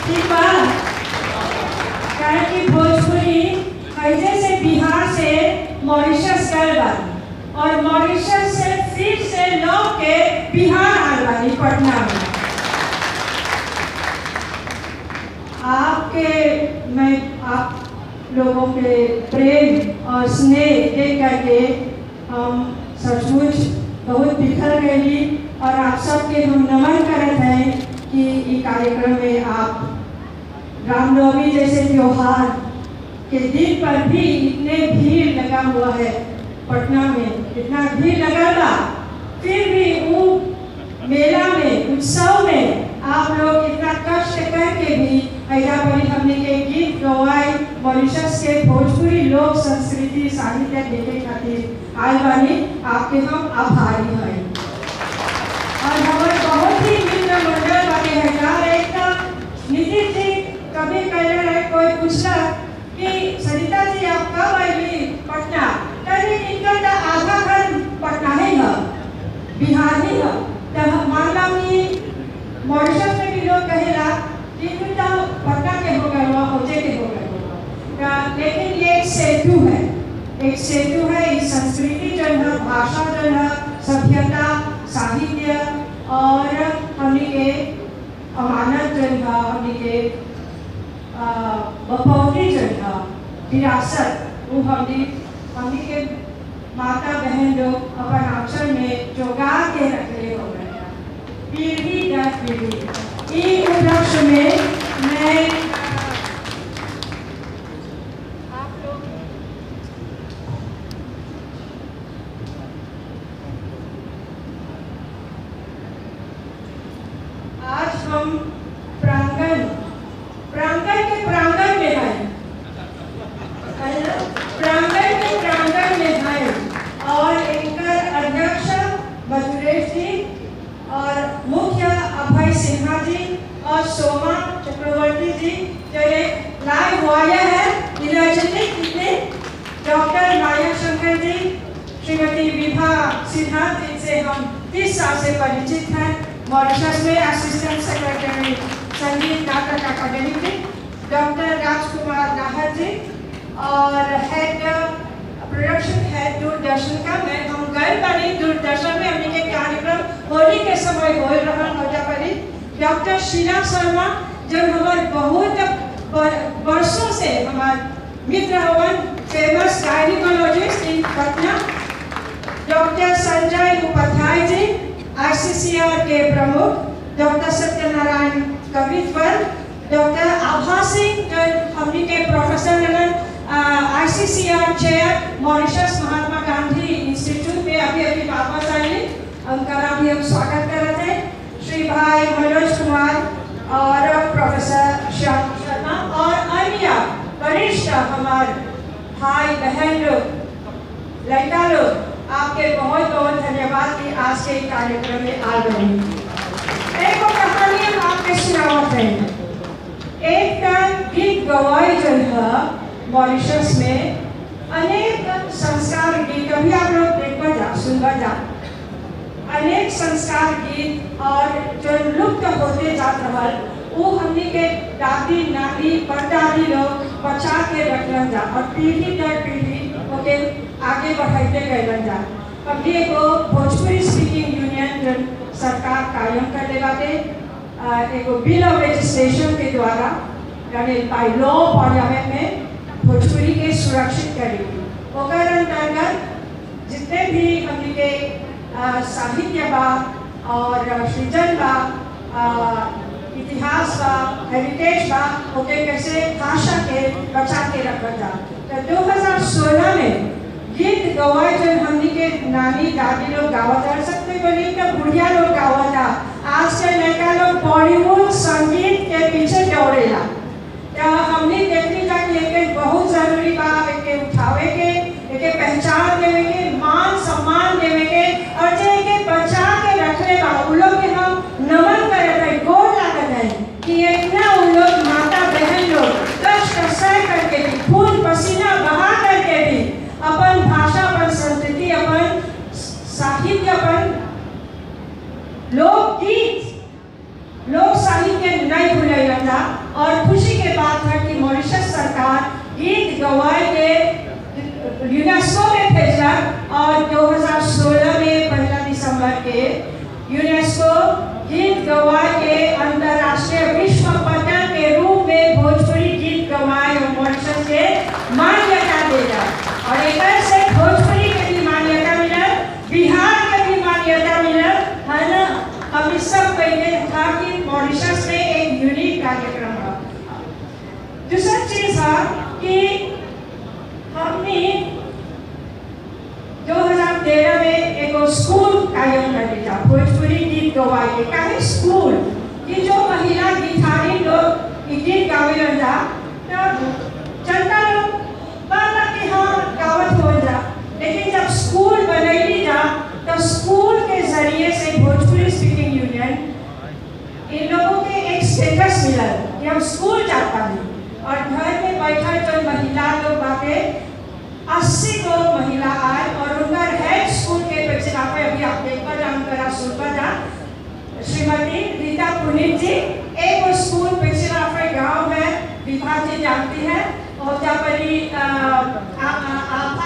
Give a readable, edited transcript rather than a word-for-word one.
ठीक बा। कारण कि भोजपुरी ऐसे से बिहार से मॉरिशस गए बानी और मॉरिशस से फिर से लौट के बिहार आए बानी पटना में। आप लोगों के प्रेम और स्नेह देख करके हम सचमुच बहुत बिखर गई और आप सबके हम नमन करते हैं कि इस कार्यक्रम में आप रामनवमी जैसे त्योहार के दिन पर भी इतने भीड़ लगा हुआ है पटना में, इतना भीड़ लगा था, फिर भी वो मेला में उत्सव में आप लोग इतना कष्ट करके भी ऐसा बड़ी हमने के गीत गवाई मॉरिशस के भोजपुरी लोक संस्कृति साहित्य देखे खातिर आए बानी। आपके हम आभारी हैं और हमारे बहुत ही मित्र मंडल वाले हैं यार। एक नीतीश जी कभी कह रहे कोई पूछा कि सरिता जी आप कब आएगी पटना, कभी इनका आधा घर पटना ही है, बिहार ही है। तो मान ला कि मॉरिशस में भी लोग कहेला कि तो पटना के हो गए वहाँ पहुँचे के हो गए, लेकिन ये एक सेतु है, एक सेतु है। इस संस्कृति जो है, भाषा जो है, सभ्यता, साहित्य और हमने के अमानत जो है, हमने के बपौती जो है विरासत, वो हमने के माता बहन लोग अपन आंचल में जोगा के रखे हो गए पीढ़ी दर पीढ़ी। इस उपलक्ष्य में मैं आज हम प्रांगण में हैं, प्रांगण में हैं और इनका अध्यक्ष मधुरेश जी और मुख्य अभय सिन्हा जी और सोमा चक्रवर्ती जी जो एक लाइव वाया है निर्वाचित कितने डॉक्टर नायक शंकर जी, श्रीमती विभा सिन्हा जिनसे हम 30 साल से परिचित हैं, मॉरिशस में असिस्टेंट सेक्रेटरी संगीत नाटक अकादमी में, डॉक्टर राजकुमार नाहर जी और हेड प्रोडक्शन हेड दूरदर्शन का। मैं हम गए बनी दूरदर्शन में हमने के कार्यक्रम होली के समय हो रहा होता पड़ी। डॉक्टर शीला शर्मा जो हमारे बहुत वर्षों से हमारे मित्र हवन, famous gynaecologist in Patna, doctor Sanjay Upadhyay ji ICCR के प्रमुख, डॉक्टर सत्यनारायण कवित्वर, डॉक्टर आभा सिंह जो हमने के professor ICCR chair Mauritius Mahatma Gandhi institute में अभी वापस आए, उनका भी हम स्वागत कर रहे थे, श्री भाई मनोज कुमार और प्रोफेसर श्याम शर्मा और अन्य वरिष्ठ हमारे भाई बहन लोग, लड़का लोग, आपके बहुत बहुत धन्यवाद कि आज के कार्यक्रम में आ गए। एक कहानी हम आपके सुनावत हैं। एक गीत गवाई जो है मॉरिशस में अनेक संस्कार गीत, कभी आप लोग देखा जा सुनवा जा, अनेक संस्कार गीत और जो लुप्त होते जात रहा वो हमने के दादी नानी परदादी लोग बचा के रखना जा और पीढ़ी दर पीढ़ी ओके आगे बढ़ाते गए जा। अभी एगो भोजपुरी स्पीकिंग यूनियन सरकार कायम कर दे बाटे, एगो बिल ऑफ रजिस्ट्रेशन के द्वारा यानी बाय लॉ पार्लियामेंट में भोजपुरी के सुरक्षित करेगी। ओकर अंतर्गत जितने भी हमने के साहित्य बा और सृजन बा, इतिहास बा, हेरिटेज बा, ओके कैसे भाषा के बचा के रखा जा। तो 2016 में गीत गवाई जो हमने के नानी दादी लोग गावा जा सकते बोली तो बुढ़िया लोग गावा जा। आज के लड़का लोग बॉलीवुड संगीत के पीछे दौड़ेला। तो हमने देखने जा लेकिन बहुत जरूरी बा के उठावे के, एक पहचान देवे के, मान सम्मान देवे के और जे के बचा के रखले बा उन लोग के हम नमन करे थे, गोर लागत है कि इतना उन लोग माता बहन लोग कष्ट सह करके भी, खून पसीना बहा करके भी अपन भाषा, अपन संस्कृति, अपन साहित्य, अपन लोकगीत, लोक साहित्य और खुशी के बात है कि मॉरिशस सरकार गीत गवाई के यूनेस्को में भेजा और 2016 में 1 दिसंबर के यूनेस्को गीत गवाई के अंतर्राष्ट्रीय विश्व पटल के रूप में भोजपुरी गीत गवाई और मॉरिशस के मान्यता देगा। और एक से भोजपुरी के भी मान्यता मिला, बिहार के भी मान्यता मिला, है ना। हम इस सब पहले था कि मॉरिशस में एक यूनिक कार्यक्रम है। दूसरा चीज है कि हमने 2013 में एक स्कूल कायम कर दिया भोजपुरी गीत गवाई के। काहे स्कूल कि जो महिला गीतहारी लोग गीत गावे जा जनता लोग बात कि हाँ गावत हो जा, लेकिन जब स्कूल बनैली जा तो स्कूल के जरिए से भोजपुरी स्पीकिंग यूनियन इन लोगों के एक स्टेटस मिला कि हम स्कूल जाता है। और घर में बैठा जो महिला लोग बातें 80 लोग महिला आए और उनका हेड स्कूल के प्रिंसिपल पे अभी आप देखकर जानकर सुनकर जा श्रीमती रीता पुनीत जी एक स्कूल प्रिंसिपल गांव में विभाग जी जानती है और जब